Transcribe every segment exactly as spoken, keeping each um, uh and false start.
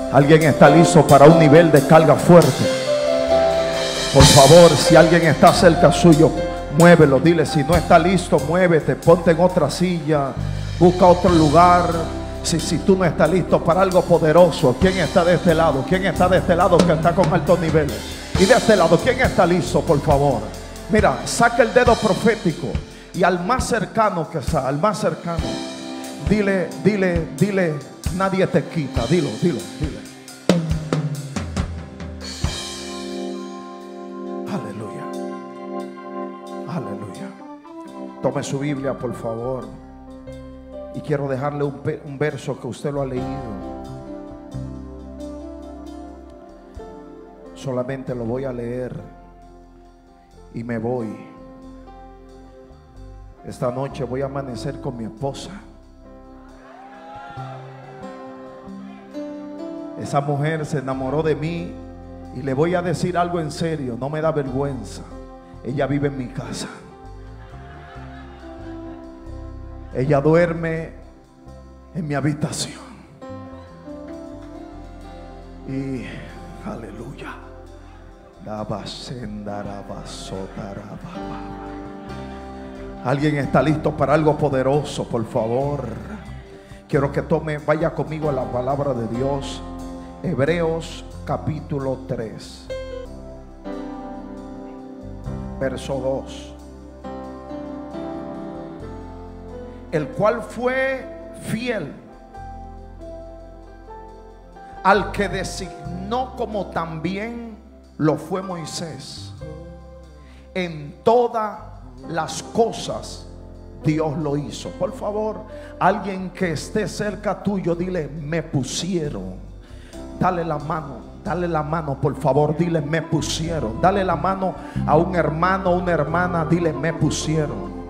Alguien está listo para un nivel de carga fuerte. Por favor, si alguien está cerca suyo, muévelo. Dile, si no está listo, muévete, ponte en otra silla, busca otro lugar. Si, si tú no estás listo para algo poderoso, ¿quién está de este lado? ¿Quién está de este lado que está con altos niveles? Y de este lado, ¿quién está listo, por favor? Mira, saca el dedo profético y al más cercano que sea, al más cercano, dile, dile, dile, nadie te quita. Dilo, dilo, dile. Aleluya. Aleluya. Tome su Biblia, por favor. Y quiero dejarle un, un verso que usted lo ha leído. Solamente lo voy a leer y me voy. Esta noche voy a amanecer con mi esposa. Esa mujer se enamoró de mí y le voy a decir algo en serio, no me da vergüenza. Ella vive en mi casa. Ella duerme en mi habitación. Y aleluya. Alguien está listo para algo poderoso, por favor. Quiero que tome, vaya conmigo a la palabra de Dios. Hebreos capítulo tres, verso dos. El cual fue fiel al que designó, como también lo fue Moisés. En todas las cosas Dios lo hizo. Por favor, alguien que esté cerca tuyo, dile, me pusieron. Dale la mano, dale la mano, por favor, dile, me pusieron. Dale la mano a un hermano, una hermana, dile, me pusieron.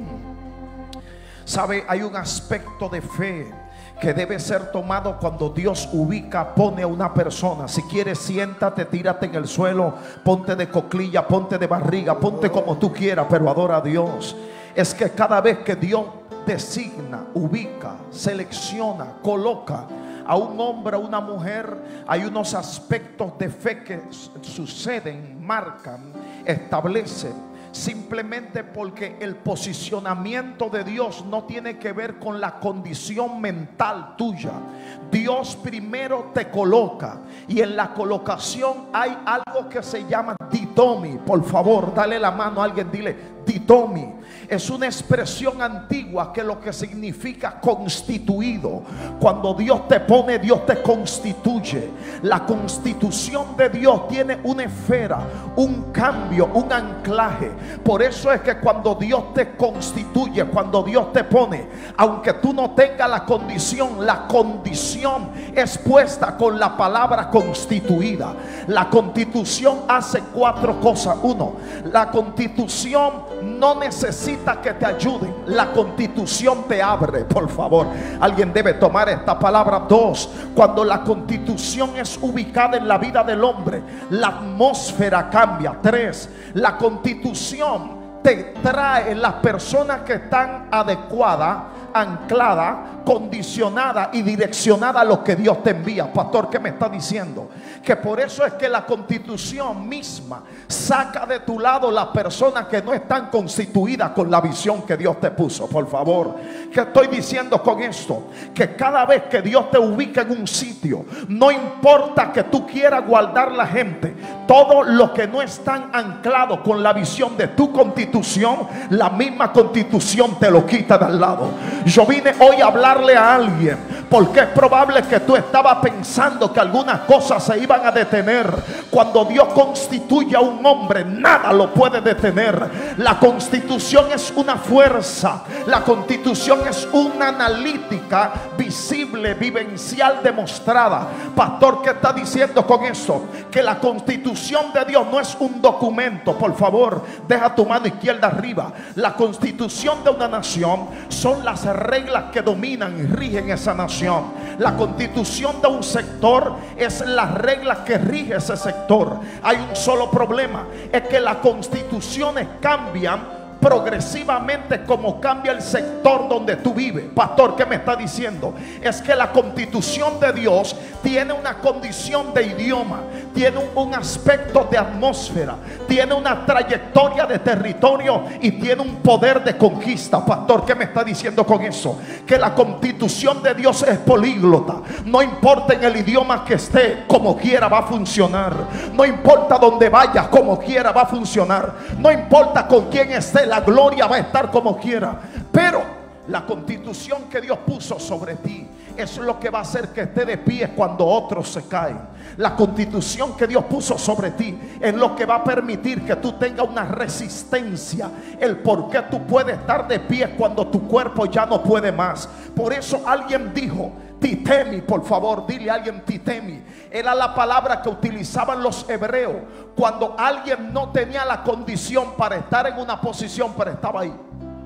Sabe, hay un aspecto de fe que debe ser tomado cuando Dios ubica, pone a una persona. Si quieres, siéntate, tírate en el suelo, ponte de coclilla, ponte de barriga, ponte como tú quieras, pero adora a Dios. Es que cada vez que Dios designa, ubica, selecciona, coloca a un hombre, a una mujer, hay unos aspectos de fe que suceden, marcan, establecen. Simplemente porque el posicionamiento de Dios no tiene que ver con la condición mental tuya. Dios primero te coloca, y en la colocación hay algo que se llama didomi. Por favor, dale la mano a alguien, dile didomi. Es una expresión antigua que lo que significa constituido. Cuando Dios te pone, Dios te constituye. La constitución de Dios tiene una esfera, un cambio, un anclaje. Por eso es que cuando Dios te constituye, cuando Dios te pone, aunque tú no tengas la condición, la condición es puesta con la palabra constituida. La constitución hace cuatro cosas. Uno, la constitución no necesita que te ayuden, la constitución te abre. Por favor, alguien debe tomar esta palabra. Dos, cuando la constitución es ubicada en la vida del hombre, la atmósfera cambia. Tres, la constitución te trae las personas que están adecuadas, anclada, condicionada y direccionada a lo que Dios te envía. Pastor, ¿qué me está diciendo? Que por eso es que la constitución misma saca de tu lado las personas que no están constituidas con la visión que Dios te puso. Por favor, ¿qué estoy diciendo con esto? Que cada vez que Dios te ubica en un sitio, no importa que tú quieras guardar la gente, todo lo que no están anclados con la visión de tu constitución, la misma constitución te lo quita de al lado. Yo vine hoy a hablarle a alguien, porque es probable que tú estabas pensando que algunas cosas se iban a detener. Cuando Dios constituye a un hombre, nada lo puede detener. La constitución es una fuerza, la constitución es una analítica visible, vivencial, demostrada. Pastor, ¿qué está diciendo con eso? Que la constitución de Dios no es un documento. Por favor, deja tu mano izquierda arriba. La constitución de una nación son las reglas que dominan y rigen esa nación. La constitución de un sector es las reglas que rige ese sector. Hay un solo problema, es que las constituciones cambian progresivamente como cambia el sector donde tú vives. Pastor, ¿qué me está diciendo? Es que la constitución de Dios tiene una condición de idioma, tiene un, un aspecto de atmósfera, tiene una trayectoria de territorio y tiene un poder de conquista. Pastor, ¿qué me está diciendo con eso? Que la constitución de Dios es políglota. No importa en el idioma que esté, como quiera va a funcionar. No importa donde vaya, como quiera va a funcionar. No importa con quién esté, la gloria va a estar como quiera. Pero la constitución que Dios puso sobre ti es lo que va a hacer que esté de pie cuando otros se caen. La constitución que Dios puso sobre ti es lo que va a permitir que tú tengas una resistencia. El por qué tú puedes estar de pie cuando tu cuerpo ya no puede más. Por eso alguien dijo titemi, por favor, dile a alguien titemi. Era la palabra que utilizaban los hebreos cuando alguien no tenía la condición para estar en una posición, pero estaba ahí.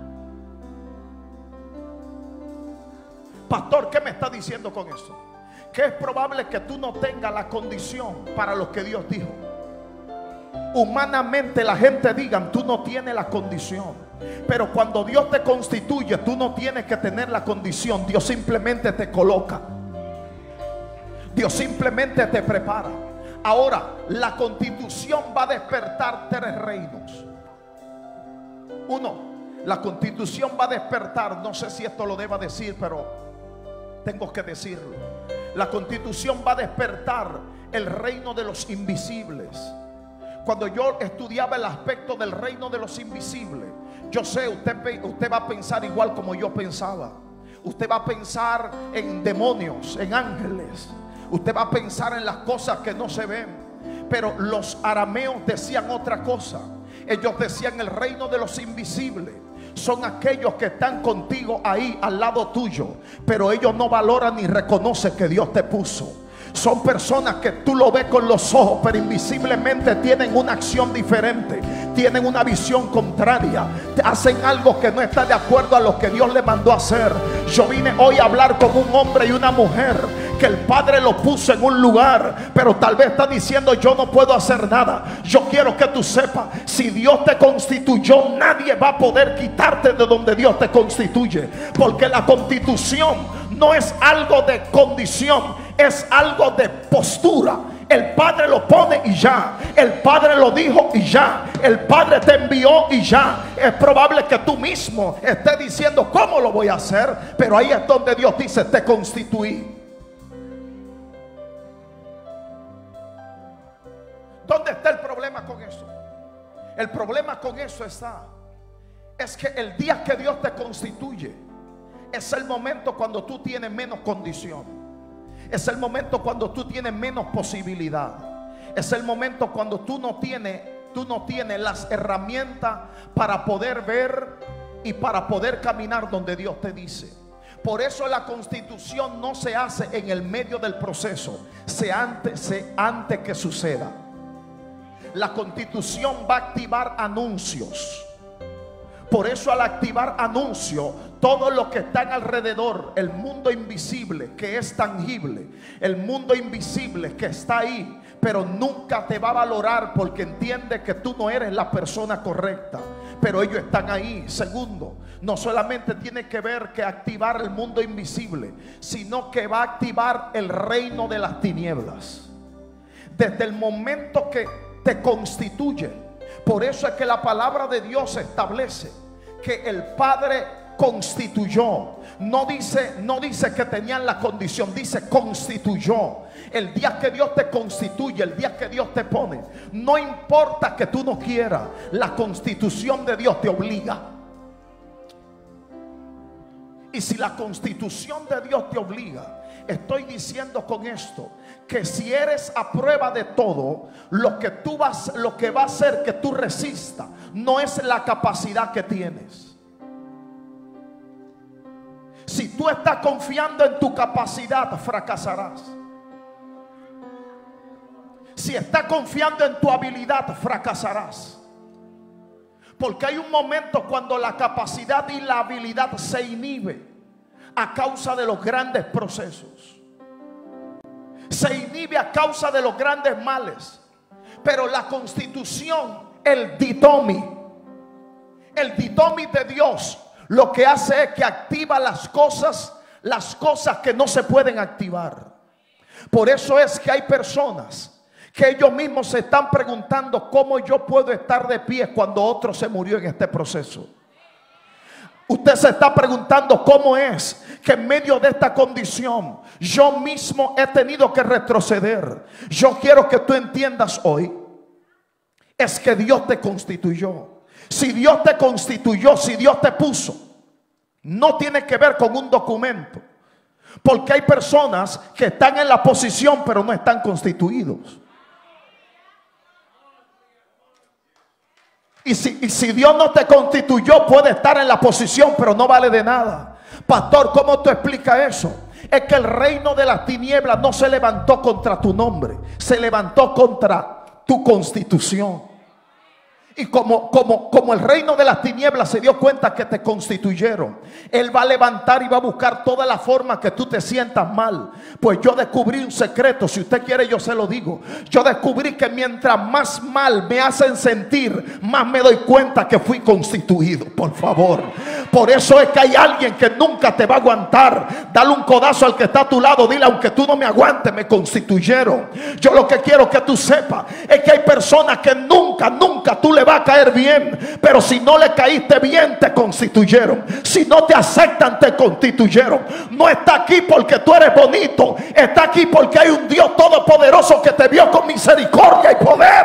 Pastor, ¿qué me está diciendo con eso? Que es probable que tú no tengas la condición para lo que Dios dijo. Humanamente la gente diga, tú no tienes la condición. Pero cuando Dios te constituye, tú no tienes que tener la condición. Dios simplemente te coloca. Dios simplemente te prepara. Ahora, la constitución va a despertar tres reinos. Uno, la constitución va a despertar, no sé si esto lo deba decir, pero tengo que decirlo. La constitución va a despertar el reino de los invisibles. Cuando yo estudiaba el aspecto del reino de los invisibles, yo sé, usted, usted va a pensar igual como yo pensaba. Usted va a pensar en demonios, en ángeles. Usted va a pensar en las cosas que no se ven. Pero los arameos decían otra cosa. Ellos decían el reino de los invisibles son aquellos que están contigo ahí al lado tuyo, pero ellos no valoran ni reconocen que Dios te puso. Son personas que tú lo ves con los ojos, pero invisiblemente tienen una acción diferente, tienen una visión contraria, hacen algo que no está de acuerdo a lo que Dios le mandó a hacer. Yo vine hoy a hablar con un hombre y una mujer que el Padre lo puso en un lugar, pero tal vez está diciendo, yo no puedo hacer nada. Yo quiero que tú sepas, si Dios te constituyó, nadie va a poder quitarte de donde Dios te constituye, porque la constitución no es algo de condición, es algo de postura. El Padre lo pone y ya. El Padre lo dijo y ya. El Padre te envió y ya. Es probable que tú mismo estés diciendo, ¿cómo lo voy a hacer? Pero ahí es donde Dios dice, te constituí. ¿Dónde está el problema con eso? El problema con eso está, es que el día que Dios te constituye, es el momento cuando tú tienes menos condición. Es el momento cuando tú tienes menos posibilidad. Es el momento cuando tú no tienes, tú no tienes las herramientas para poder ver y para poder caminar donde Dios te dice. Por eso la constitución no se hace en el medio del proceso, se antes, se antes que suceda. La constitución va a activar anuncios. Por eso al activar anuncios, todo lo que está alrededor, el mundo invisible que es tangible, el mundo invisible que está ahí, pero nunca te va a valorar porque entiende que tú no eres la persona correcta, pero ellos están ahí. Segundo, no solamente tiene que ver que activar el mundo invisible, sino que va a activar el reino de las tinieblas. Desde el momento que te constituyen. Por eso es que la palabra de Dios establece que el Padre constituyó. No dice, no dice que tenían la condición, dice constituyó. El día que Dios te constituye, el día que Dios te pone, no importa que tú no quieras, la constitución de Dios te obliga. Y si la constitución de Dios te obliga, estoy diciendo con esto que si eres a prueba de todo, lo que tú vas, lo que va a hacer que tú resistas no es la capacidad que tienes. Si tú estás confiando en tu capacidad, fracasarás. Si estás confiando en tu habilidad, fracasarás. Porque hay un momento cuando la capacidad y la habilidad se inhibe a causa de los grandes procesos. Se inhibe a causa de los grandes males. Pero la constitución, el ditomi, El dinamita de Dios lo que hace es que activa las cosas, las cosas que no se pueden activar. Por eso es que hay personas que ellos mismos se están preguntando cómo yo puedo estar de pie cuando otro se murió en este proceso. Usted se está preguntando cómo es que en medio de esta condición yo mismo he tenido que retroceder. Yo quiero que tú entiendas hoy, es que Dios te constituyó. Si Dios te constituyó, si Dios te puso, no tiene que ver con un documento. Porque hay personas que están en la posición pero no están constituidos. Y si, y si Dios no te constituyó, puede estar en la posición pero no vale de nada. Pastor, ¿cómo tú explicas eso? Es que el reino de las tinieblas no se levantó contra tu nombre, se levantó contra tu constitución. Y como, como, como el reino de las tinieblas se dio cuenta que te constituyeron, él va a levantar y va a buscar toda la forma que tú te sientas mal. Pues yo descubrí un secreto, si usted quiere yo se lo digo. Yo descubrí que mientras más mal me hacen sentir, más me doy cuenta que fui constituido. Por favor, por eso es que hay alguien que nunca te va a aguantar. Dale un codazo al que está a tu lado, dile: aunque tú no me aguantes, me constituyeron. Yo lo que quiero que tú sepas es que hay personas que nunca, nunca tú le va a caer bien, pero si no le caíste bien, te constituyeron. Si no te aceptan, te constituyeron. No está aquí porque tú eres bonito, está aquí porque hay un Dios todopoderoso que te vio con misericordia y poder.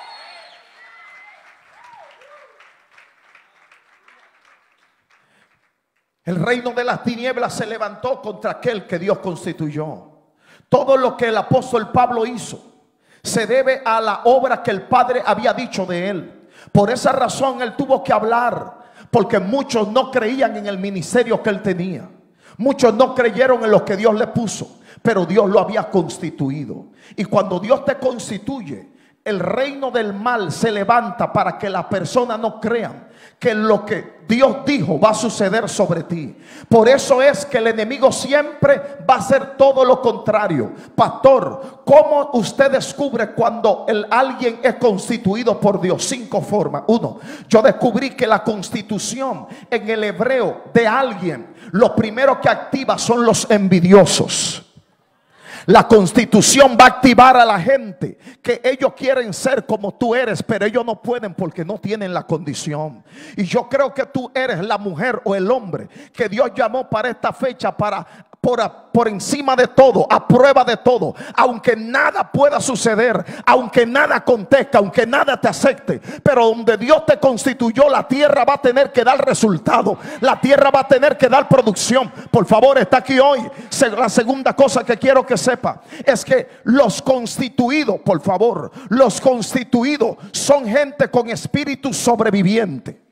El reino de las tinieblas se levantó contra aquel que Dios constituyó. Todo lo que el apóstol Pablo hizo se debe a la obra que el Padre había dicho de él. Por esa razón él tuvo que hablar, porque muchos no creían en el ministerio que él tenía. Muchos no creyeron en lo que Dios le puso, pero Dios lo había constituido. Y cuando Dios te constituye, el reino del mal se levanta para que la persona no crea que lo que Dios dijo va a suceder sobre ti. Por eso es que el enemigo siempre va a hacer todo lo contrario. Pastor, ¿cómo usted descubre cuando el alguien es constituido por Dios? Cinco formas. Uno, yo descubrí que la constitución en el hebreo de alguien, lo primero que activa son los envidiosos. La constitución va a activar a la gente que ellos quieren ser como tú eres, pero ellos no pueden porque no tienen la condición. Y yo creo que tú eres la mujer o el hombre que Dios llamó para esta fecha, para por, por encima de todo, a prueba de todo, aunque nada pueda suceder, aunque nada acontezca, aunque nada te acepte, pero donde Dios te constituyó, la tierra va a tener que dar resultado, la tierra va a tener que dar producción. Por favor, está aquí hoy. La segunda cosa que quiero que sepa es que los constituidos, por favor, los constituidos son gente con espíritu sobreviviente.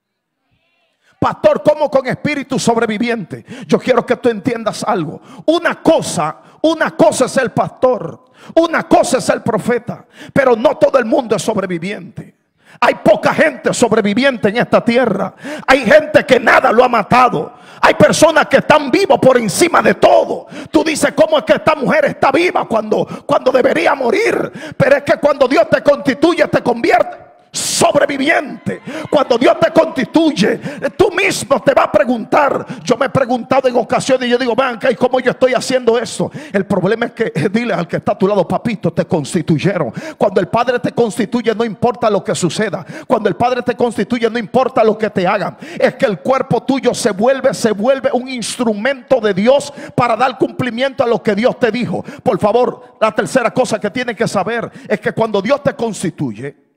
Pastor, ¿cómo con espíritu sobreviviente? Yo quiero que tú entiendas algo. Una cosa, una cosa es el pastor, una cosa es el profeta, pero no todo el mundo es sobreviviente. Hay poca gente sobreviviente en esta tierra. Hay gente que nada lo ha matado. Hay personas que están vivas por encima de todo. Tú dices, ¿cómo es que esta mujer está viva cuando, cuando debería morir? Pero es que cuando Dios te constituye, te convierte sobreviviente. Cuando Dios te constituye, tú mismo te vas a preguntar. Yo me he preguntado en ocasiones y yo digo, vean, ¿y cómo yo estoy haciendo eso? El problema es que, dile al que está a tu lado, papito, te constituyeron. Cuando el Padre te constituye, no importa lo que suceda. Cuando el Padre te constituye, no importa lo que te hagan. Es que el cuerpo tuyo se vuelve, se vuelve un instrumento de Dios para dar cumplimiento a lo que Dios te dijo. Por favor, la tercera cosa que tienes que saber es que cuando Dios te constituye,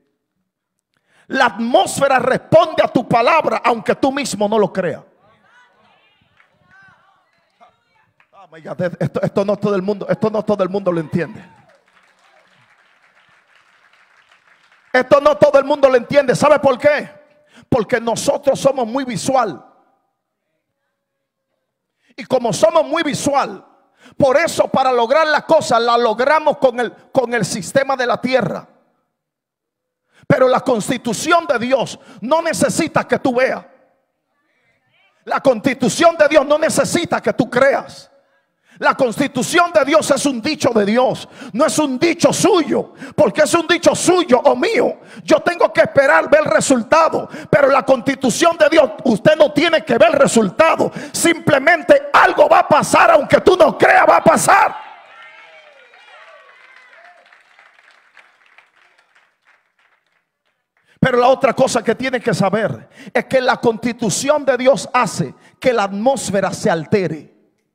la atmósfera responde a tu palabra, aunque tú mismo no lo creas. Oh my God, esto, esto no todo el mundo, esto no todo el mundo lo entiende. Esto no todo el mundo lo entiende. ¿Sabe por qué? Porque nosotros somos muy visual. Y como somos muy visual, por eso para lograr las cosas la logramos con el, con el sistema de la tierra. Pero la constitución de Dios no necesita que tú veas. La constitución de Dios no necesita que tú creas. La constitución de Dios es un dicho de Dios, no es un dicho suyo. Porque es un dicho suyo o mío, yo tengo que esperar ver el resultado. Pero la constitución de Dios, usted no tiene que ver el resultado. Simplemente algo va a pasar, aunque tú no creas, va a pasar. Pero la otra cosa que tiene que saber es que la constitución de Dios hace que la atmósfera se altere.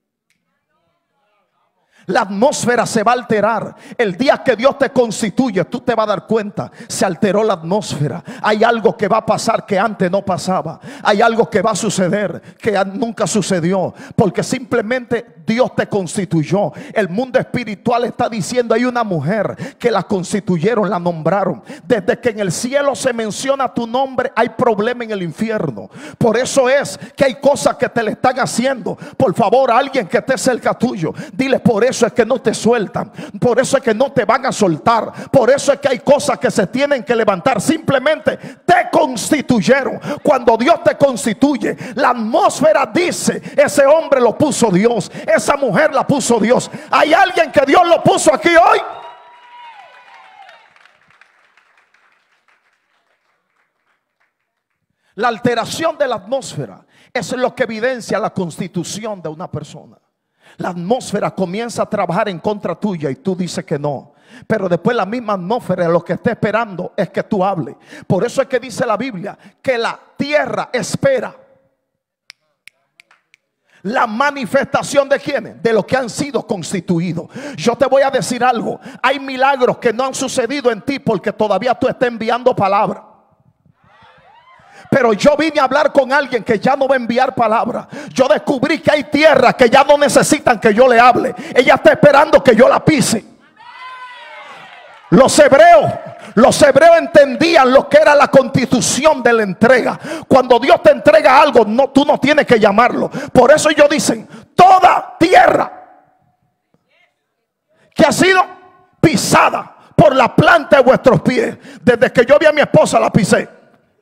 La atmósfera se va a alterar. El día que Dios te constituye, tú te vas a dar cuenta, se alteró la atmósfera. Hay algo que va a pasar que antes no pasaba. Hay algo que va a suceder que nunca sucedió, porque simplemente Dios te constituyó. El mundo espiritual está diciendo: hay una mujer que la constituyeron, la nombraron. Desde que en el cielo se menciona tu nombre, hay problema en el infierno. Por eso es que hay cosas que te le están haciendo. Por favor, a alguien que esté cerca tuyo, dile: por eso es que no te sueltan, por eso es que no te van a soltar, por eso es que hay cosas que se tienen que levantar. Simplemente te constituyeron. Cuando Dios te constituye, la atmósfera dice: ese hombre lo puso Dios, esa mujer la puso Dios. Hay alguien que Dios lo puso aquí hoy. La alteración de la atmósfera es lo que evidencia la constitución de una persona. La atmósfera comienza a trabajar en contra tuya y tú dices que no. Pero después la misma atmósfera lo que está esperando es que tú hables. Por eso es que dice la Biblia que la tierra espera la manifestación de quienes, de los que han sido constituidos. Yo te voy a decir algo: hay milagros que no han sucedido en ti porque todavía tú estás enviando palabra. Pero yo vine a hablar con alguien que ya no va a enviar palabra. Yo descubrí que hay tierras que ya no necesitan que yo le hable. Ella está esperando que yo la pise. Los hebreos Los hebreos entendían lo que era la constitución de la entrega. Cuando Dios te entrega algo, no, tú no tienes que llamarlo. Por eso ellos dicen: toda tierra que ha sido pisada por la planta de vuestros pies. Desde que yo vi a mi esposa la pisé.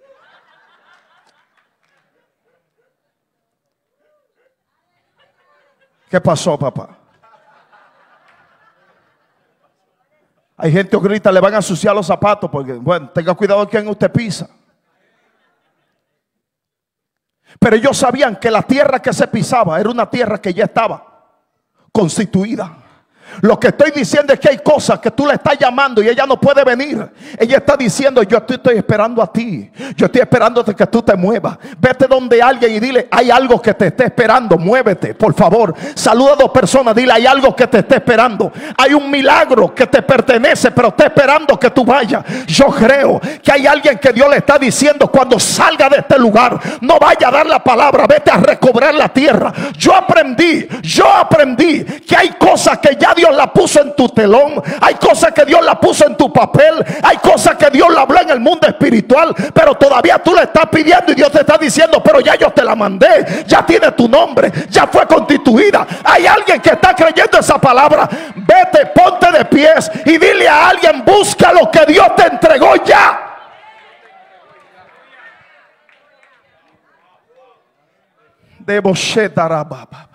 ¿Qué pasó, papá? Hay gente que ahorita le van a ensuciar los zapatos porque, bueno, tenga cuidado de quién usted pisa. Pero ellos sabían que la tierra que se pisaba era una tierra que ya estaba constituida. Lo que estoy diciendo es que hay cosas que tú le estás llamando y ella no puede venir. Ella está diciendo: yo estoy, estoy esperando a ti. Yo estoy esperando de que tú te muevas. Vete donde alguien y dile: hay algo que te está esperando, muévete, por favor. Saluda a dos personas, dile: hay algo que te está esperando. Hay un milagro que te pertenece, pero está esperando que tú vayas. Yo creo que hay alguien que Dios le está diciendo: cuando salga de este lugar, no vaya a dar la palabra, vete a recobrar la tierra. Yo aprendí, yo aprendí que hay cosas que ya Dios la puso en tu telón. Hay cosas que Dios la puso en tu papel. Hay cosas que Dios la habló en el mundo espiritual, pero todavía tú le estás pidiendo y Dios te está diciendo: pero ya yo te la mandé, ya tiene tu nombre, ya fue constituida. Hay alguien que está creyendo esa palabra. Vete, ponte de pies y dile a alguien: busca lo que Dios te entregó ya. Debo shetarababa.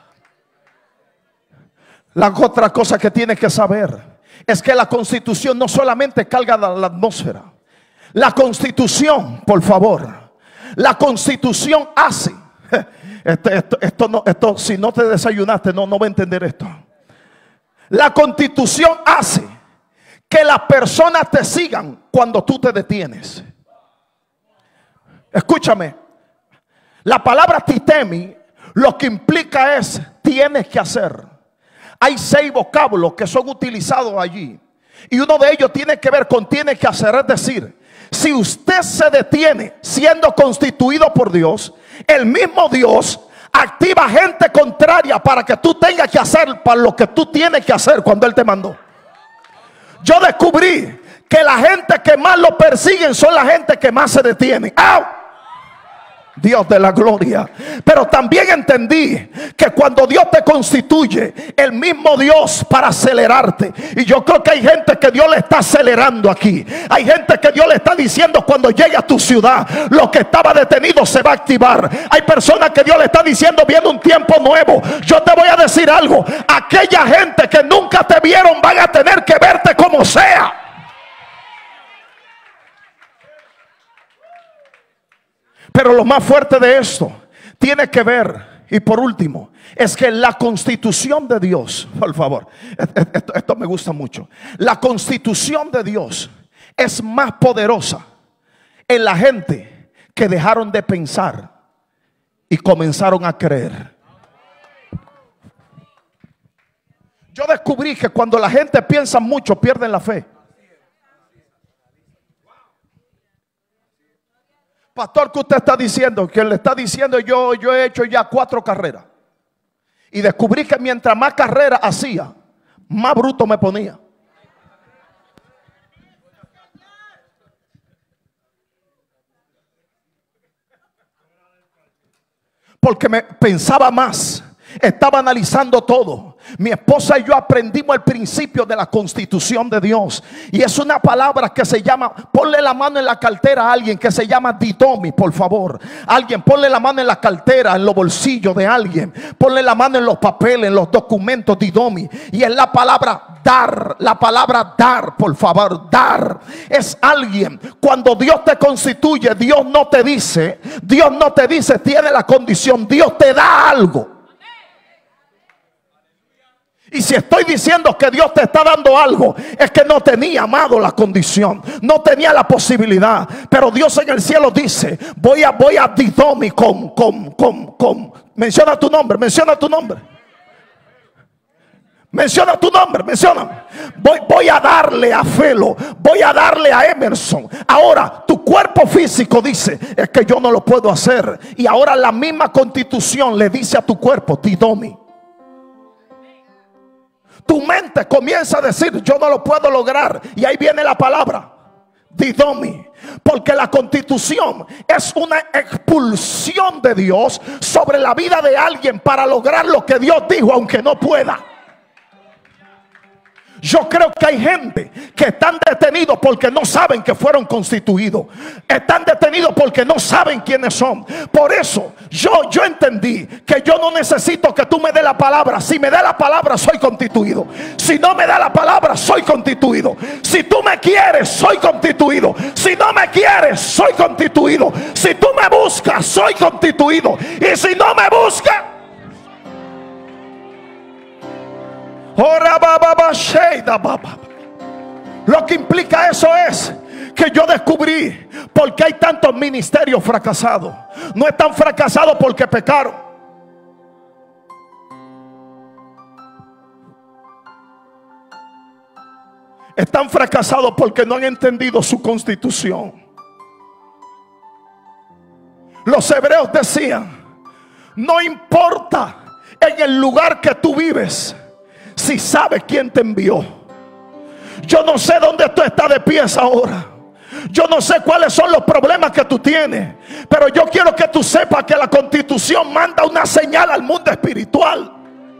La otra cosa que tienes que saber es que la constitución no solamente carga la atmósfera. La constitución, por favor, la constitución hace esto, esto, esto, no, esto si no te desayunaste no, no va a entender esto. La constitución hace que las personas te sigan cuando tú te detienes. Escúchame, la palabra titemi lo que implica es: tienes que hacer. Hay seis vocablos que son utilizados allí, y uno de ellos tiene que ver con tiene que hacer. Es decir, si usted se detiene siendo constituido por Dios, el mismo Dios activa gente contraria para que tú tengas que hacer para lo que tú tienes que hacer cuando Él te mandó. Yo descubrí que la gente que más lo persiguen son la gente que más se detienen. ¡Au! Dios de la gloria. Pero también entendí que cuando Dios te constituye, el mismo Dios para acelerarte. Y yo creo que hay gente que Dios le está acelerando aquí. Hay gente que Dios le está diciendo: cuando llegue a tu ciudad, lo que estaba detenido se va a activar. Hay personas que Dios le está diciendo: viene un tiempo nuevo. Yo te voy a decir algo: aquella gente que nunca te vieron van a tener que verte como sea. Pero lo más fuerte de esto tiene que ver, y por último, es que la constitución de Dios, por favor, esto, esto me gusta mucho. La constitución de Dios es más poderosa en la gente que dejaron de pensar y comenzaron a creer. Yo descubrí que cuando la gente piensa mucho, pierden la fe. Pastor, ¿qué usted está diciendo? Que le está diciendo: yo, yo he hecho ya cuatro carreras. Y descubrí que mientras más carreras hacía, más bruto me ponía. Porque me pensaba más, estaba analizando todo. Mi esposa y yo aprendimos el principio de la constitución de Dios. Y es una palabra que se llama, ponle la mano en la cartera a alguien, que se llama didomi, por favor. Alguien, ponle la mano en la cartera, en los bolsillos de alguien. Ponle la mano en los papeles, en los documentos, didomi. Y es la palabra dar, la palabra dar, por favor, dar. Es alguien, cuando Dios te constituye, Dios no te dice, Dios no te dice tiene la condición, Dios te da algo. Y si estoy diciendo que Dios te está dando algo, es que no tenía, amado, la condición, no tenía la posibilidad. Pero Dios en el cielo dice: voy a, voy a didomi con, con, con, con, menciona tu nombre, menciona tu nombre. Menciona tu nombre, menciona. Voy, voy a darle a Felo, voy a darle a Emerson. Ahora tu cuerpo físico dice: es que yo no lo puedo hacer. Y ahora la misma constitución le dice a tu cuerpo: didomi. Tu mente comienza a decir: yo no lo puedo lograr. Y ahí viene la palabra didomi. Porque la constitución es una expulsión de Dios sobre la vida de alguien para lograr lo que Dios dijo, aunque no pueda. Yo creo que hay gente que están detenidos porque no saben que fueron constituidos. Están detenidos porque no saben quiénes son. Por eso yo, yo entendí que yo no necesito que tú me des la palabra. Si me das la palabra, soy constituido. Si no me das la palabra, soy constituido. Si tú me quieres, soy constituido. Si no me quieres, soy constituido. Si tú me buscas, soy constituido. Y si no me buscas, lo que implica eso es que yo descubrí por qué hay tantos ministerios fracasados. No están fracasados porque pecaron. Están fracasados porque no han entendido su constitución. Los hebreos decían: no importa en el lugar que tú vives, si sabes quién te envió. Yo no sé dónde tú estás de pies ahora. Yo no sé cuáles son los problemas que tú tienes, pero yo quiero que tú sepas que la constitución manda una señal al mundo espiritual.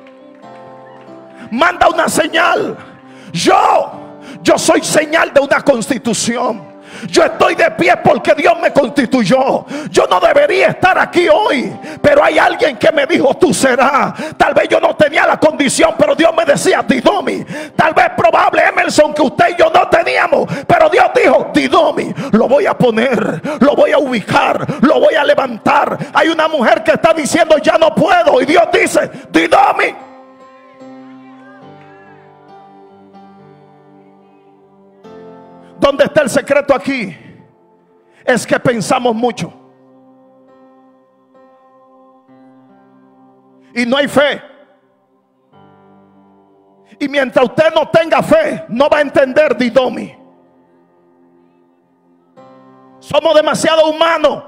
Manda una señal. Yo, yo soy señal de una constitución. Yo estoy de pie porque Dios me constituyó. Yo no debería estar aquí hoy, pero hay alguien que me dijo: tú serás. Tal vez yo no tenía la condición, pero Dios me decía: didomi. Tal vez probable, Emerson, que usted y yo no teníamos, pero Dios dijo: didomi. Lo voy a poner, lo voy a ubicar, lo voy a levantar. Hay una mujer que está diciendo: ya no puedo, y Dios dice: didomi. ¿Dónde está el secreto aquí? Es que pensamos mucho y no hay fe. Y mientras usted no tenga fe, no va a entender didomi. Somos demasiado humanos.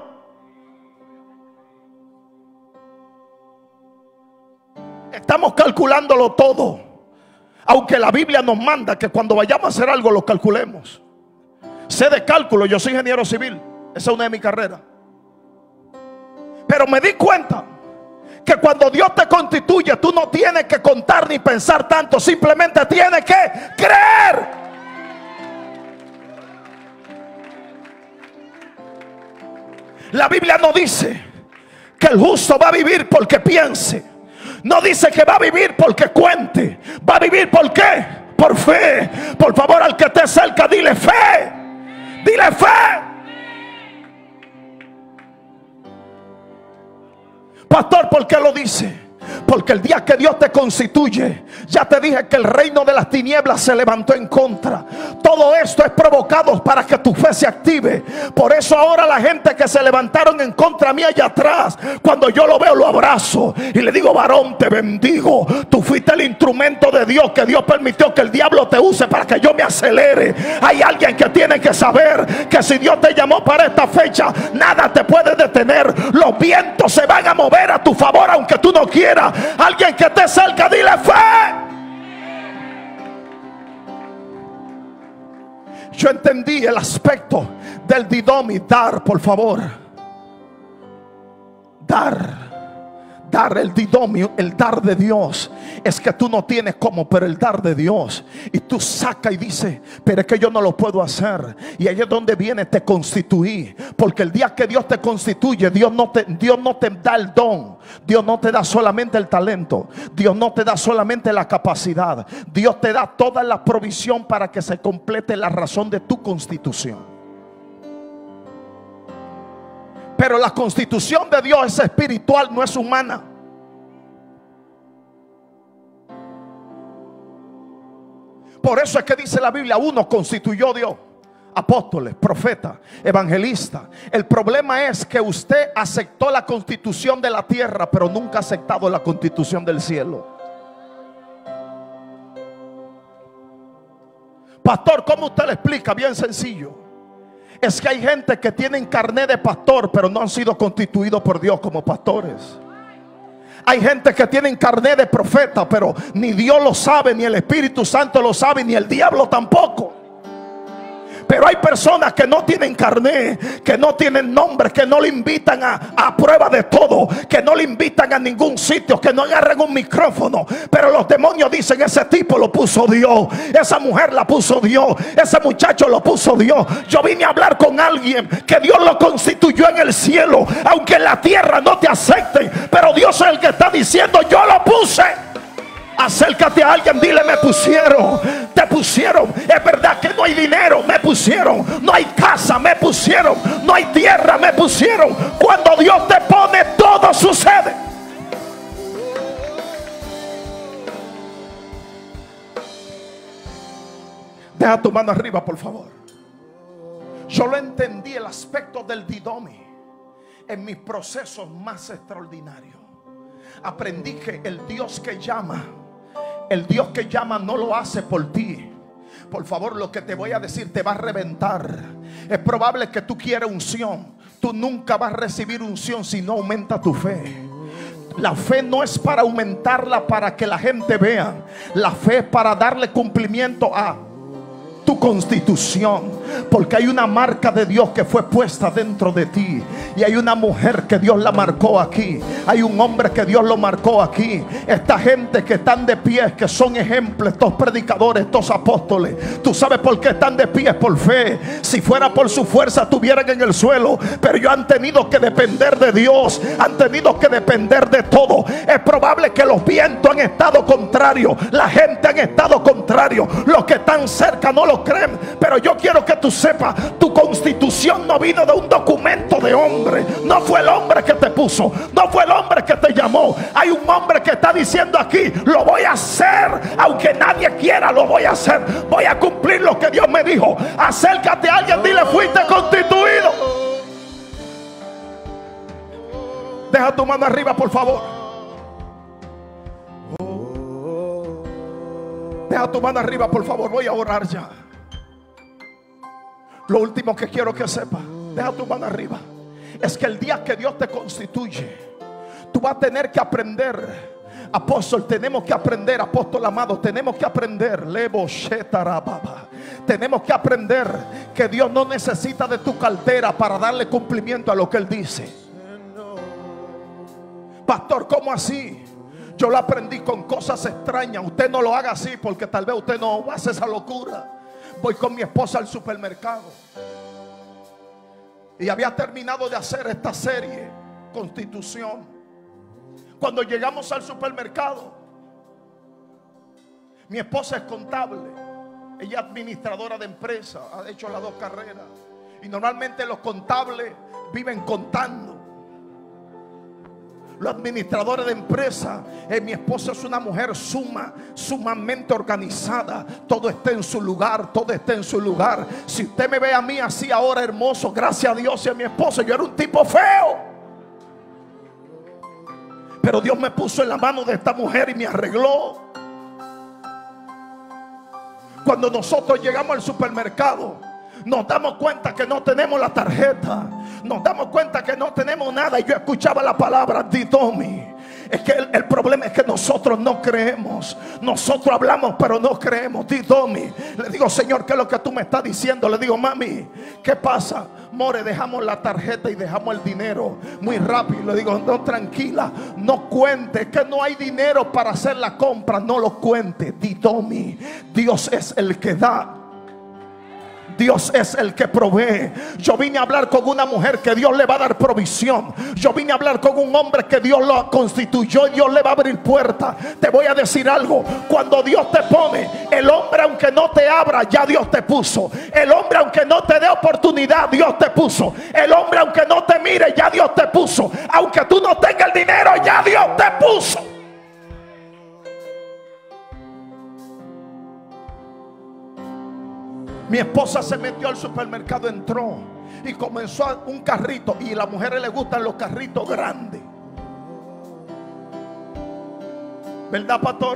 Estamos calculándolo todo, aunque la Biblia nos manda que cuando vayamos a hacer algo lo calculemos. Sé de cálculo, yo soy ingeniero civil, esa es una de mis carreras. Pero me di cuenta que cuando Dios te constituye, tú no tienes que contar ni pensar tanto, simplemente tienes que creer. La Biblia no dice que el justo va a vivir porque piense. No dice que va a vivir porque cuente. Va a vivir ¿por qué? Por fe. Por favor, al que esté cerca, dile fe. Dile fe. Pastor, ¿por qué lo dice? Porque el día que Dios te constituye, ya te dije que el reino de las tinieblas se levantó en contra. Todo esto es provocado para que tu fe se active. Por eso ahora la gente que se levantaron en contra mí allá atrás, cuando yo lo veo lo abrazo y le digo: varón, te bendigo. Tú fuiste el instrumento de Dios, que Dios permitió que el diablo te use para que yo me acelere. Hay alguien que tiene que saber que si Dios te llamó para esta fecha, nada te puede detener. Los vientos se van a mover a tu favor aunque tú no quieras. Alguien que esté cerca, dile fe. Yo entendí el aspecto del didomi. Dar, por favor. Dar. Dar, el didomio, el dar de Dios, es que tú no tienes cómo, pero el dar de Dios, y tú sacas y dices: pero es que yo no lo puedo hacer. Y ahí es donde viene: te constituí. Porque el día que Dios te constituye, Dios no te, Dios no te da el don. Dios no te da solamente el talento. Dios no te da solamente la capacidad. Dios te da toda la provisión para que se complete la razón de tu constitución. Pero la constitución de Dios es espiritual, no es humana. Por eso es que dice la Biblia: uno constituyó Dios: apóstoles, profetas, evangelistas. El problema es que usted aceptó la constitución de la tierra, pero nunca ha aceptado la constitución del cielo. Pastor, ¿cómo usted le explica? Bien sencillo. Es que hay gente que tienen carné de pastor, pero no han sido constituidos por Dios como pastores. Hay gente que tienen carné de profeta, pero ni Dios lo sabe, ni el Espíritu Santo lo sabe, ni el diablo tampoco. Pero hay personas que no tienen carné, que no tienen nombre, que no le invitan a, a prueba de todo, que no le invitan a ningún sitio, que no agarren un micrófono. Pero los demonios dicen: ese tipo lo puso Dios, esa mujer la puso Dios, ese muchacho lo puso Dios. Yo vine a hablar con alguien que Dios lo constituyó en el cielo, aunque en la tierra no te acepten, pero Dios es el que está diciendo: yo lo puse. Acércate a alguien, dile: me pusieron, te pusieron. Es verdad que no hay dinero, me pusieron. No hay casa, me pusieron. No hay tierra, me pusieron. Cuando Dios te pone, todo sucede. Deja tu mano arriba, por favor. Yo lo entendí, el aspecto del didomi, en mis procesos más extraordinarios. Aprendí que el Dios que llama, el Dios que llama no lo hace por ti. Por favor, lo que te voy a decir te va a reventar. Es probable que tú quieras unción. Tú nunca vas a recibir unción si no aumenta tu fe. La fe no es para aumentarla para que la gente vea. La fe es para darle cumplimiento a tu constitución, porque hay una marca de Dios que fue puesta dentro de ti, y hay una mujer que Dios la marcó aquí, hay un hombre que Dios lo marcó aquí. Esta gente que están de pie, que son ejemplos, estos predicadores, estos apóstoles, ¿tú sabes por qué están de pie? Por fe. Si fuera por su fuerza estuvieran en el suelo, pero ellos han tenido que depender de Dios, han tenido que depender de todo. Es probable que los vientos han estado contrarios, la gente han estado contrarios, los que están cerca no lo creen, pero yo quiero que tú sepas: tu constitución no vino de un documento de hombre. No fue el hombre que te puso, no fue el hombre que te llamó. Hay un hombre que está diciendo aquí: lo voy a hacer, aunque nadie quiera, lo voy a hacer. Voy a cumplir lo que Dios me dijo. Acércate a alguien, dile: fuiste constituido. Deja tu mano arriba, por favor. Deja tu mano arriba, por favor. Voy a orar ya. Lo último que quiero que sepa, deja tu mano arriba, es que el día que Dios te constituye, tú vas a tener que aprender. Apóstol, tenemos que aprender, apóstol amado, tenemos que aprender. Tenemos que aprender que Dios no necesita de tu cartera para darle cumplimiento a lo que Él dice. Pastor, ¿cómo así? Yo lo aprendí con cosas extrañas. Usted no lo haga así, porque tal vez usted no hace esa locura. Voy con mi esposa al supermercado y había terminado de hacer esta serie, Constitución. Cuando llegamos al supermercado, mi esposa es contable, ella es administradora de empresa, ha hecho las dos carreras, y normalmente los contables viven contando. Los administradores de empresa, eh, mi esposa es una mujer suma, sumamente organizada. Todo está en su lugar, todo está en su lugar. Si usted me ve a mí así ahora hermoso, gracias a Dios y a mi esposa, yo era un tipo feo, pero Dios me puso en la mano de esta mujer y me arregló. Cuando nosotros llegamos al supermercado, nos damos cuenta que no tenemos la tarjeta, nos damos cuenta que no tenemos nada. Y yo escuchaba la palabra Didomi. Es que el, el problema es que nosotros no creemos. Nosotros hablamos pero no creemos. Didomi. Le digo, Señor, ¿qué es lo que tú me estás diciendo? Le digo, mami, ¿qué pasa? More, dejamos la tarjeta y dejamos el dinero muy rápido. Le digo, no, tranquila, no cuente que no hay dinero para hacer la compra. No lo cuente, Didomi. Dios es el que da. Dios es el que provee. Yo vine a hablar con una mujer que Dios le va a dar provisión. Yo vine a hablar con un hombre que Dios lo constituyó y Dios le va a abrir puertas. Te voy a decir algo. Cuando Dios te pone, el hombre aunque no te abra, ya Dios te puso. El hombre aunque no te dé oportunidad, Dios te puso. El hombre aunque no te mire, ya Dios te puso. Aunque tú no tengas el dinero, ya Dios te puso. Mi esposa se metió al supermercado, entró y comenzó a un carrito. Y a las mujeres les gustan los carritos grandes, ¿verdad, pastora?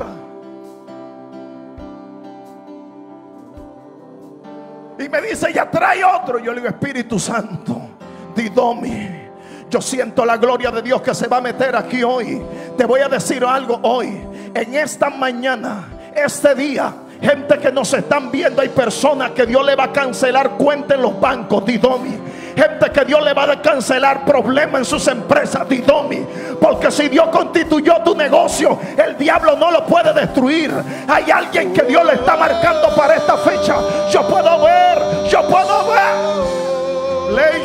Y me dice, ya trae otro. Yo le digo, Espíritu Santo, Didomi, yo siento la gloria de Dios que se va a meter aquí hoy. Te voy a decir algo hoy. En esta mañana, este día, gente que nos están viendo, hay personas que Dios le va a cancelar cuentas en los bancos, Didomi. Gente que Dios le va a cancelar problemas en sus empresas, Didomi. Porque si Dios constituyó tu negocio, el diablo no lo puede destruir. Hay alguien que Dios le está marcando para esta fecha. Yo puedo ver, yo puedo ver.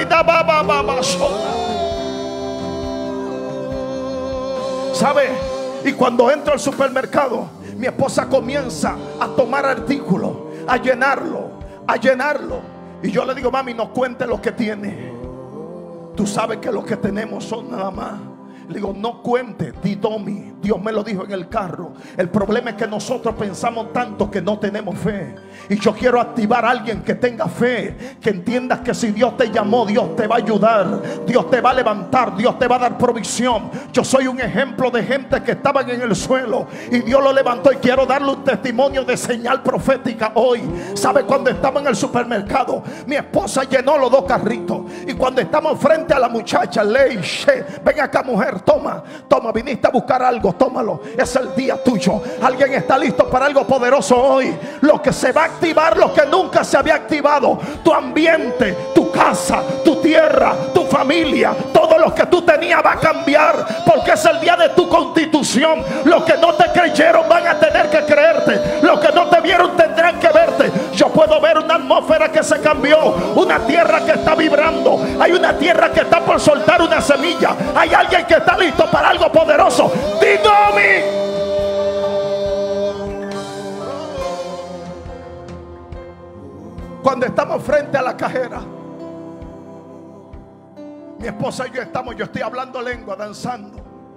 ¿Sabe? Y cuando entro al supermercado, mi esposa comienza a tomar artículos, a llenarlo, a llenarlo. Y yo le digo, mami, no cuente lo que tiene. Tú sabes que lo que tenemos son nada más. Le digo, no cuente, Didomi. Dios me lo dijo en el carro. El problema es que nosotros pensamos tanto que no tenemos fe. Y yo quiero activar a alguien que tenga fe, que entiendas que si Dios te llamó, Dios te va a ayudar, Dios te va a levantar, Dios te va a dar provisión. Yo soy un ejemplo de gente que estaban en el suelo y Dios lo levantó, y quiero darle un testimonio de señal profética hoy. ¿Sabe? Cuando estaba en el supermercado, mi esposa llenó los dos carritos, y cuando estamos frente a la muchacha, le dije, ven acá, mujer, toma, toma, viniste a buscar algo, tómalo, es el día tuyo. Alguien está listo para algo poderoso hoy. Lo que se va a activar, lo que nunca se había activado, tu ambiente, tu casa, tu tierra, tu familia, todo lo que tú tenías va a cambiar, porque es el día de tu constitución. Los que no te creyeron van a tener que creerte, los que no te vieron tendrán que verte. Yo puedo ver una atmósfera que se cambió, una tierra que está vibrando, hay una tierra que está por soltar una semilla, hay alguien que está listo para algo poderoso. Didomi. Cuando estamos frente a la cajera, mi esposa y yo estamos, yo estoy hablando lengua, danzando.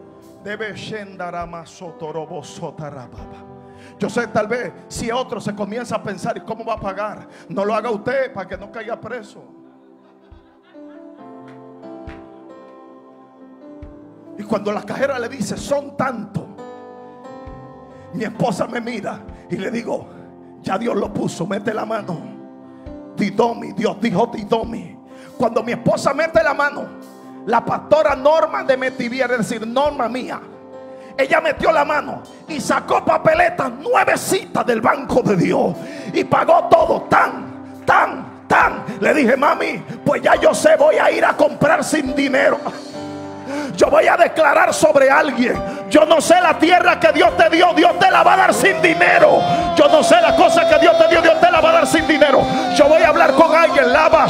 Yo sé, tal vez si otro se comienza a pensar, ¿y cómo va a pagar? No lo haga usted para que no caiga preso. Y cuando la cajera le dice, son tantos, mi esposa me mira y le digo, ya Dios lo puso, mete la mano. Didomi, Dios dijo Didomi. Cuando mi esposa mete la mano, la pastora Norma de Metivier, es decir, Norma mía, ella metió la mano y sacó papeletas nuevecitas del banco de Dios y pagó todo, tan, tan, tan. Le dije, mami, pues ya yo sé, voy a ir a comprar sin dinero. Yo voy a declarar sobre alguien: yo no sé la tierra que Dios te dio, Dios te la va a dar sin dinero. Yo no sé la cosa que Dios te dio, Dios te la va a dar sin dinero. Yo voy a hablar con alguien.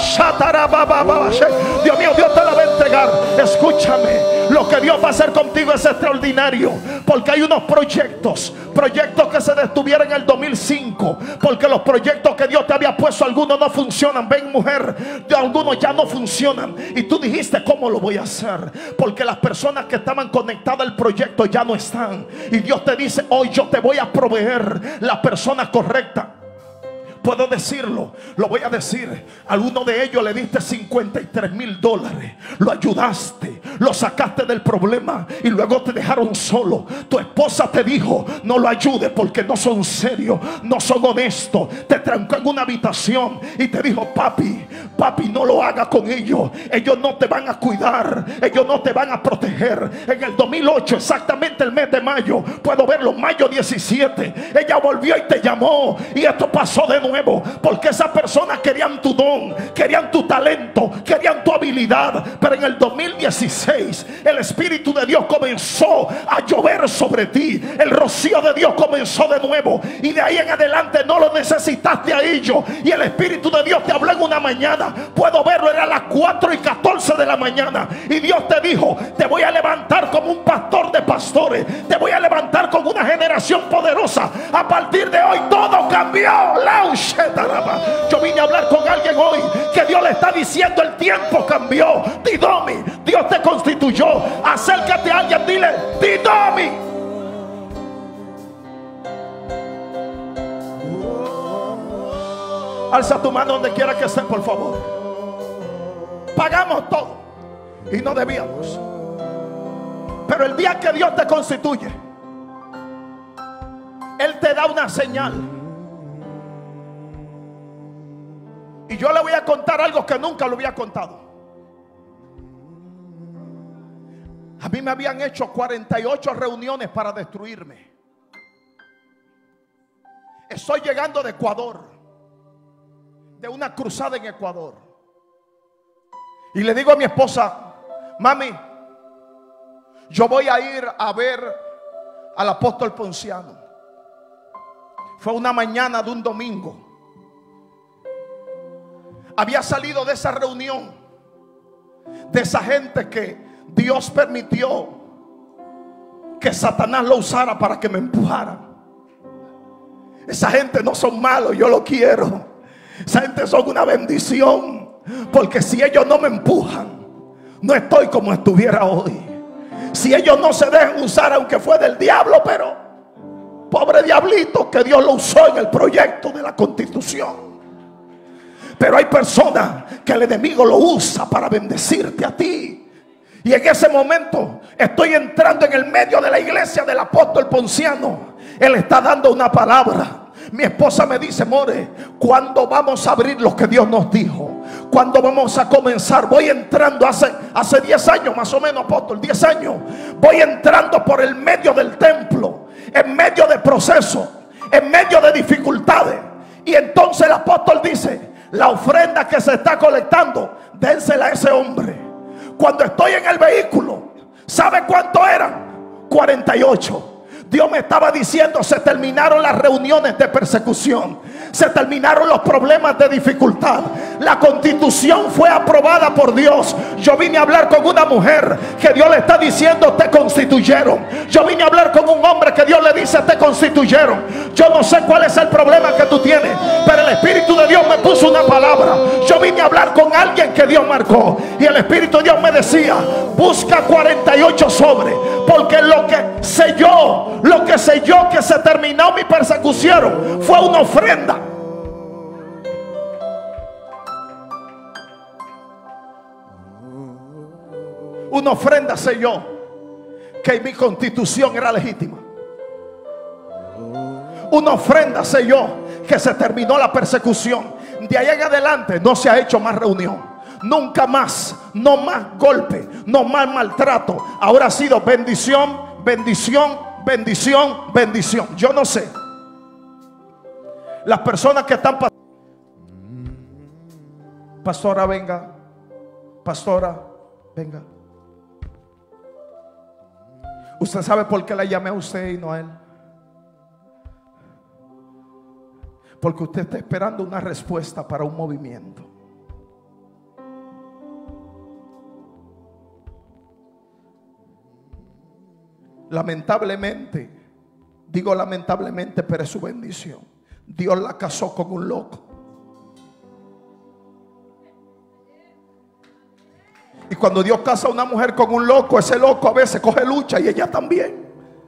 Dios mío, Dios te la va a entregar. Escúchame, lo que Dios va a hacer contigo es extraordinario, porque hay unos proyectos, proyectos que se detuvieron en el dos mil cinco, porque los proyectos que Dios te había puesto, algunos no funcionan. Ven, mujer, algunos ya no funcionan, y tú dijiste: ¿cómo lo voy a hacer? Porque las personas que estaban conectadas al proyecto ya no están, y Dios te dice: hoy yo te voy a proveer la persona correcta. Puedo decirlo, lo voy a decir. A alguno de ellos le diste cincuenta y tres mil dólares, lo ayudaste, lo sacaste del problema, y luego te dejaron solo. Tu esposa te dijo: no lo ayudes porque no son serios, no son honestos. Te trancó en una habitación y te dijo: papi, papi, no lo hagas con ellos. Ellos no te van a cuidar, ellos no te van a proteger. En el dos mil ocho, exactamente el mes de mayo, puedo verlo, mayo diecisiete, ella volvió y te llamó, y esto pasó de nuevo, porque esas personas querían tu don, querían tu talento, querían tu habilidad. Pero en el dos mil dieciséis el Espíritu de Dios comenzó a llover sobre ti. El rocío de Dios comenzó de nuevo, y de ahí en adelante no lo necesitaste a ellos. Y el Espíritu de Dios te habló en una mañana, puedo verlo, era a las cuatro y catorce de la mañana, y Dios te dijo: te voy a levantar como un pastor de pastores, te voy a levantar como una generación poderosa. A partir de hoy todo cambió. Yo vine a hablar con alguien hoy que Dios le está diciendo: el tiempo cambió. Didomi, Dios te constituyó. Acércate a alguien, dile: Didomi. Alza tu mano donde quiera que esté, por favor. Pagamos todo y no debíamos, pero el día que Dios te constituye, Él te da una señal. Y yo le voy a contar algo que nunca lo había contado. A mí me habían hecho cuarenta y ocho reuniones para destruirme. Estoy llegando de Ecuador, de una cruzada en Ecuador, y le digo a mi esposa: mami, yo voy a ir a ver al apóstol Ponciano. Fue una mañana de un domingo. Había salido de esa reunión, de esa gente que Dios permitió que Satanás lo usara para que me empujara. Esa gente no son malos, yo lo quiero. Esa gente son una bendición, porque si ellos no me empujan, no estoy como estuviera hoy. Si ellos no se dejan usar, aunque fue del diablo, pero pobre diablito que Dios lo usó en el proyecto de la constitución. Pero hay personas que el enemigo lo usa para bendecirte a ti. Y en ese momento estoy entrando en el medio de la iglesia del apóstol Ponciano. Él está dando una palabra. Mi esposa me dice: more, ¿cuándo vamos a abrir lo que Dios nos dijo? ¿Cuándo vamos a comenzar? Voy entrando hace hace diez años más o menos, apóstol, diez años. Voy entrando por el medio del templo, en medio de procesos, en medio de dificultades. Y entonces el apóstol dice: la ofrenda que se está colectando, dénsela a ese hombre. Cuando estoy en el vehículo, ¿sabe cuánto eran? cuarenta y ocho. Dios me estaba diciendo: se terminaron las reuniones de persecución, se terminaron los problemas de dificultad. La constitución fue aprobada por Dios. Yo vine a hablar con una mujer que Dios le está diciendo: te constituyeron. Yo vine a hablar con un hombre que Dios le dice: te constituyeron. Yo no sé cuál es el problema que tú tienes, pero el Espíritu de Dios me puso una palabra. Yo vine a hablar con alguien que Dios marcó, y el Espíritu de Dios me decía: busca cuarenta y ocho sobres, porque lo que selló, lo que selló que se terminó mi persecución fue una ofrenda. Una ofrenda selló que mi constitución era legítima. Una ofrenda selló que se terminó la persecución. De ahí en adelante no se ha hecho más reunión. Nunca más, no más golpe, no más maltrato. Ahora ha sido bendición, bendición, bendición, bendición. Yo no sé las personas que están pasando. Pastora, venga. Pastora, venga. ¿Usted sabe por qué la llamé a usted y no a él? Porque usted está esperando una respuesta para un movimiento. Lamentablemente, digo lamentablemente, pero es su bendición, Dios la casó con un loco. Y cuando Dios casa a una mujer con un loco, ese loco a veces coge lucha y ella también.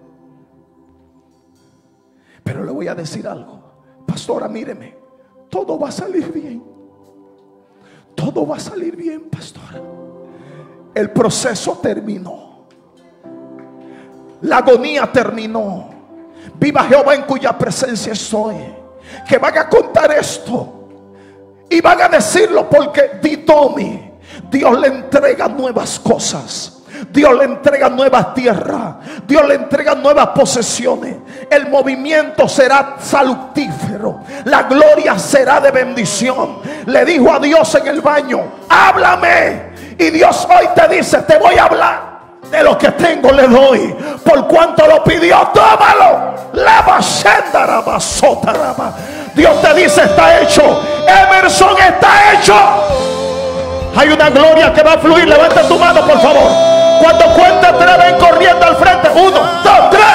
Pero le voy a decir algo, pastora, míreme, todo va a salir bien. Todo va a salir bien, pastora. El proceso terminó. La agonía terminó. Viva Jehová en cuya presencia estoy. Que van a contar esto y van a decirlo porque Ditomi, Dios le entrega nuevas cosas. Dios le entrega nuevas tierras. Dios le entrega nuevas posesiones. El movimiento será salutífero. La gloria será de bendición. Le dijo a Dios en el baño: háblame. Y Dios hoy te dice: te voy a hablar. De lo que tengo le doy. Por cuanto lo pidió, tómalo. Lava shendaraba sotaraba. Dios te dice: está hecho. Emerson, está hecho. Hay una gloria que va a fluir. Levanta tu mano, por favor. Cuando cuente tres, ven corriendo al frente. Uno, dos, tres.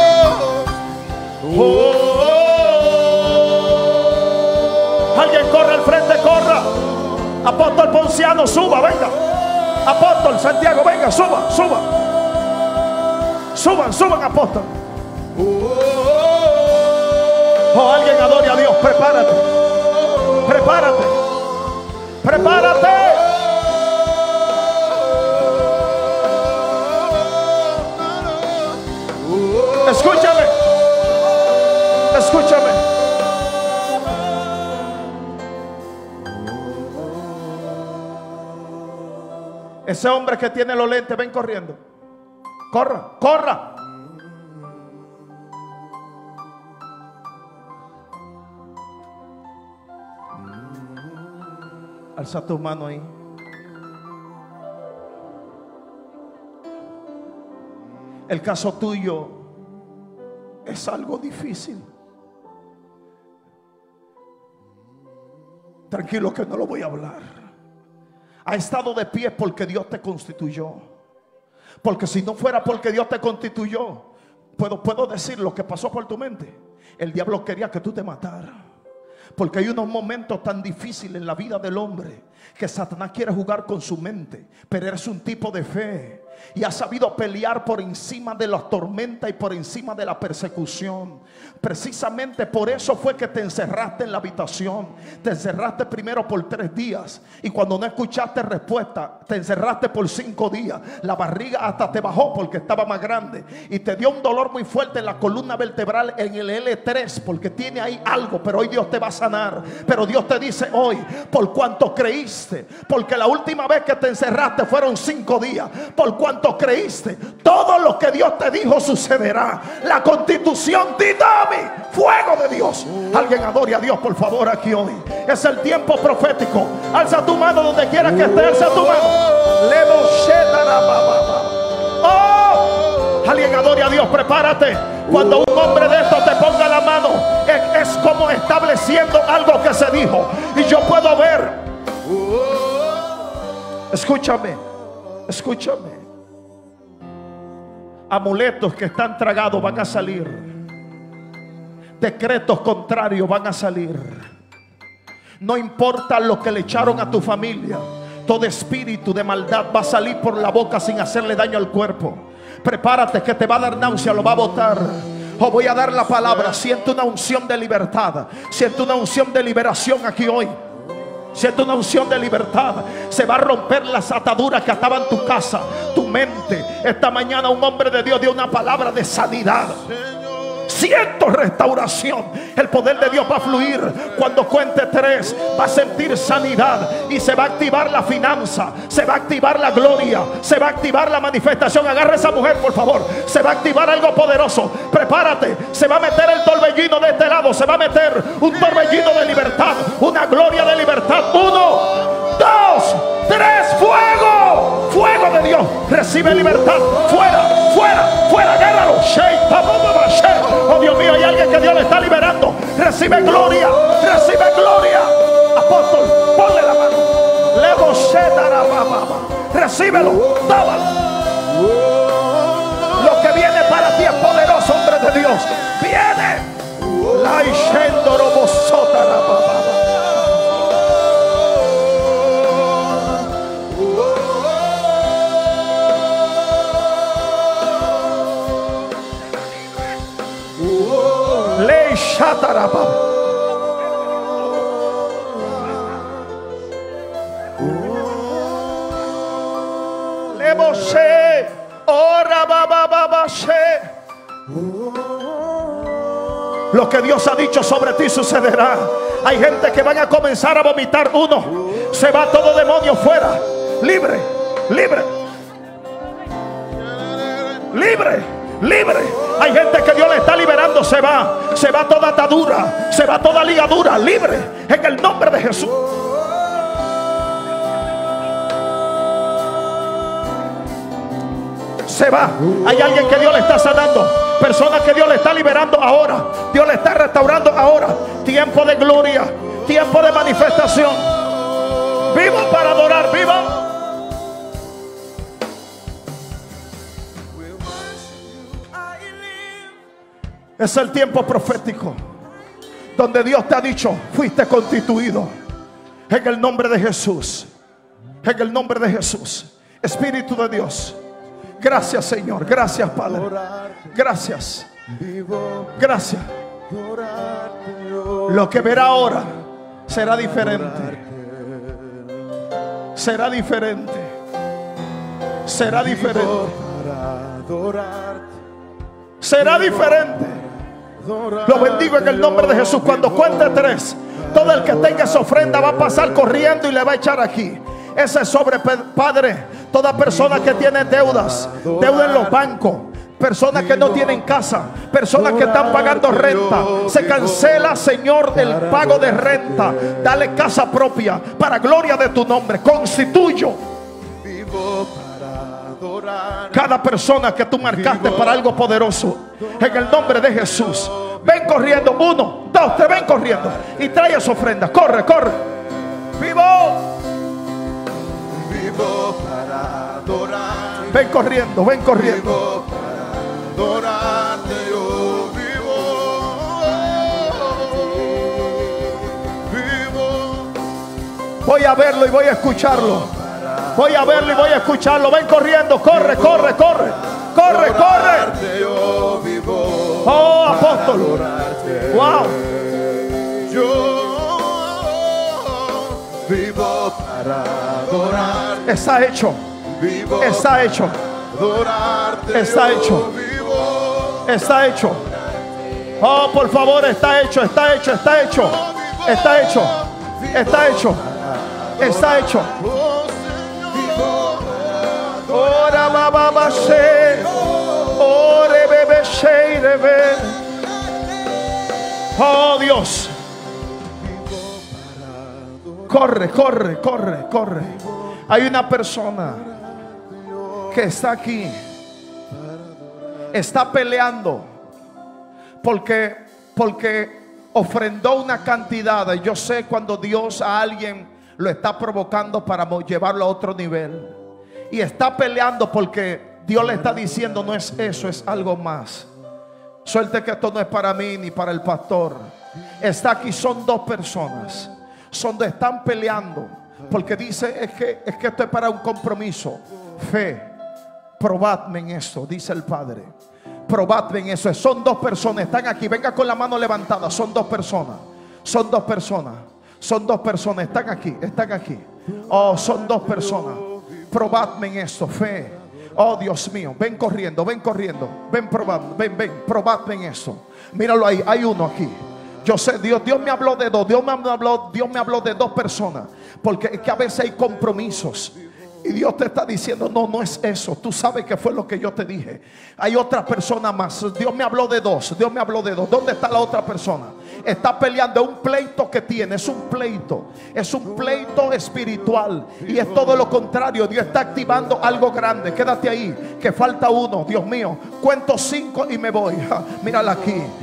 Alguien corre al frente, corra. Apóstol Ponciano, suba, venga. Apóstol Santiago, venga, suba, suba. Suban, suban, apóstol. Oh, alguien adore a Dios. Prepárate. Prepárate. Prepárate. Escúchame. Escúchame. Ese hombre que tiene los lentes, ven corriendo. Corra, corra. Alza tu mano ahí. El caso tuyo es algo difícil. Tranquilo que no lo voy a hablar. Ha estado de pie porque Dios te constituyó. Porque si no fuera porque Dios te constituyó, puedo, puedo decir lo que pasó por tu mente. El diablo quería que tú te mataras. Porque hay unos momentos tan difíciles en la vida del hombre que Satanás quiere jugar con su mente. Pero eres un tipo de fe y has sabido pelear por encima de las tormentas y por encima de la persecución. Precisamente por eso fue que te encerraste en la habitación. Te encerraste primero por tres días y cuando no escuchaste respuesta, te encerraste por cinco días. La barriga hasta te bajó porque estaba más grande y te dio un dolor muy fuerte en la columna vertebral, en el L tres, porque tiene ahí algo. Pero hoy Dios te va a sanar. Pero Dios te dice hoy: por cuanto creíste, porque la última vez que te encerraste fueron cinco días. Por cuanto creíste, todo lo que Dios te dijo sucederá. La constitución, Ditomi, fuego de Dios. Alguien adore a Dios, por favor, aquí hoy. Es el tiempo profético. Alza tu mano donde quiera que esté. Alza tu mano. Oh, alguien adore a Dios. Prepárate. Cuando un hombre de estos te ponga la mano, es, es como estableciendo algo que se dijo. Y yo puedo ver. Escúchame. Escúchame. Amuletos que están tragados van a salir. Decretos contrarios van a salir. No importa lo que le echaron a tu familia, todo espíritu de maldad va a salir por la boca sin hacerle daño al cuerpo. Prepárate que te va a dar náusea, lo va a botar. O voy a dar la palabra. Siento una unción de libertad. Siento una unción de liberación aquí hoy. Siento una unción de libertad. Se va a romper las ataduras que ataban tu casa, tu mente. Esta mañana un hombre de Dios dio una palabra de sanidad. Siento restauración. El poder de Dios va a fluir. Cuando cuente tres, va a sentir sanidad y se va a activar la finanza, se va a activar la gloria, se va a activar la manifestación. Agarra a esa mujer, por favor. Se va a activar algo poderoso. Prepárate. Se va a meter el torbellino de este lado. Se va a meter un torbellino de libertad, una gloria de libertad. Uno, dos, tres. Fuego, fuego de Dios. Recibe libertad. Fuera, fuera, fuera. mío, hay alguien que Dios le está liberando. Recibe gloria, recibe gloria. Apóstol, ponle la mano. Levo sedara baba. Recíbelo, dábalo. Lo que viene para ti es poderoso, hombre de Dios. Viene. La ishendoro bosota la baba. Le shataraba. Le bose. Ora baba baba se. Lo que Dios ha dicho sobre ti sucederá. Hay gente que van a comenzar a vomitar. Uno, se va todo demonio fuera. Libre, libre, libre, libre. Hay gente que Dios le está liberando. Se va, se va toda atadura, se va toda ligadura. Libre en el nombre de Jesús. Se va. Hay alguien que Dios le está sanando. Personas que Dios le está liberando ahora. Dios le está restaurando ahora. Tiempo de gloria, tiempo de manifestación. Vivo para adorar, vivo. Es el tiempo profético donde Dios te ha dicho: fuiste constituido en el nombre de Jesús. En el nombre de Jesús. Espíritu de Dios, gracias, Señor. Gracias, Padre. Gracias. Gracias. Lo que verá ahora será diferente. Será diferente. Será diferente. Será diferente. Lo bendigo en el nombre de Jesús. Cuando cuente tres, todo el que tenga esa ofrenda va a pasar corriendo y le va a echar aquí. Ese sobre, Padre, toda persona que tiene deudas, deuda en los bancos, personas que no tienen casa, personas que están pagando renta, se cancela, Señor, el pago de renta. Dale casa propia para gloria de tu nombre. Constituyo cada persona que tú marcaste para algo poderoso en el nombre de Jesús. Ven corriendo, uno, dos, tres, ven corriendo y trae esa ofrenda. Corre, corre. Vivo. Vivo para adorar. Ven corriendo, ven corriendo. Vivo para adorarte, yo vivo. Vivo. Voy a verlo y voy a escucharlo. Voy a verlo y voy a escucharlo. Ven corriendo, corre, corre, corre. Corre, corre. Oh, apóstol. Wow. Yo vivo para adorar. Está hecho. Está hecho. Está hecho. Está hecho. Oh, por favor, está hecho, está hecho, está hecho. Está hecho. Está hecho. Está hecho. Ora baba se. Ore bebe se bebe. Oh, Dios. Corre, corre, corre, corre. Hay una persona que está aquí, está peleando porque porque ofrendó una cantidad. Yo sé cuando Dios a alguien lo está provocando para llevarlo a otro nivel, y está peleando porque Dios le está diciendo: no es eso, es algo más. Suerte que esto no es para mí ni para el pastor. Está aquí, son dos personas, son dos, están peleando porque dice: es que, es que esto es para un compromiso. Fe, probadme en eso, dice el Padre. Probadme en eso. Son dos personas, están aquí. Venga con la mano levantada. Son dos personas. Son dos personas. Son dos personas. Están aquí. Están aquí. Oh, son dos personas. Probadme en eso. Fe. Oh, Dios mío. Ven corriendo. Ven corriendo. Ven probando. Ven, ven. Probadme en eso. Míralo ahí. Hay uno aquí. Yo sé, Dios, Dios me habló de dos. Dios me habló, Dios me habló de dos personas. Porque es que a veces hay compromisos. Y Dios te está diciendo: no, no es eso. Tú sabes que fue lo que yo te dije. Hay otra persona más. Dios me habló de dos. Dios me habló de dos. ¿Dónde está la otra persona? Está peleando un pleito que tiene. Es un pleito. Es un pleito espiritual. Y es todo lo contrario. Dios está activando algo grande. Quédate ahí, que falta uno. Dios mío, cuento cinco y me voy. Mírala aquí.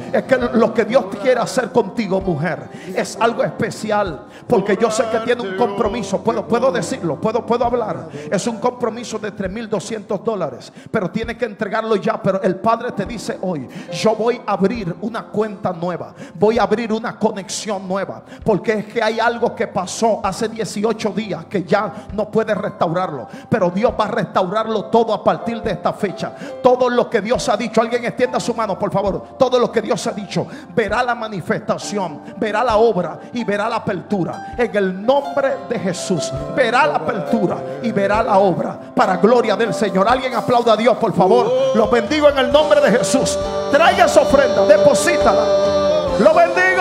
Es que lo que Dios quiere hacer contigo, mujer, es algo especial, porque yo sé que tiene un compromiso. Puedo, puedo decirlo, puedo, puedo hablar. Es un compromiso de tres mil doscientos dólares, pero tiene que entregarlo ya. Pero el Padre te dice hoy: yo voy a abrir una cuenta nueva, voy a abrir una conexión nueva, porque es que hay algo que pasó hace dieciocho días que ya no puedes restaurarlo, pero Dios va a restaurarlo todo a partir de esta fecha. Todo lo que Dios ha dicho, alguien extienda su mano por favor. Todo lo que Dios ha dicho verá la manifestación, verá la obra y verá la apertura en el nombre de Jesús. Verá la apertura y verá la obra para gloria del Señor. Alguien aplauda a Dios por favor. Los bendigo en el nombre de Jesús. Traiga esa ofrenda, deposítala. Lo bendigo.